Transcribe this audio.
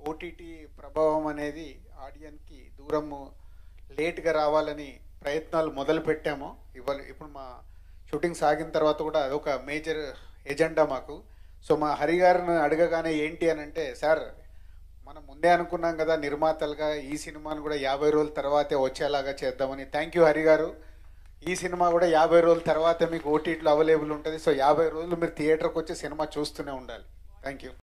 OTT ప్రభావం అనేది ఆడియన్కి దూరము లేట్గా రావాలని ప్రయత్నాలు మొదలు పెట్టాము. ఇప్పుడు మా షూటింగ్ సాగిన తర్వాత కూడా అదొక మేజర్ ఎజెండా మాకు. సో మా హరి గారిని అడగగానే ఏంటి అని అంటే, సార్ మనం ముందే అనుకున్నాం కదా నిర్మాతలుగా ఈ సినిమాను కూడా 50 రోజుల తర్వాతే వచ్చేలాగా చేద్దామని. థ్యాంక్ యూ హరి గారు. ఈ సినిమా కూడా 50 రోజుల తర్వాత మీకు ఓటీటీలో అవైలబుల్ ఉంటుంది. సో 50 రోజులు మీరు థియేటర్కి వచ్చి సినిమా చూస్తూనే ఉండాలి. Thank you.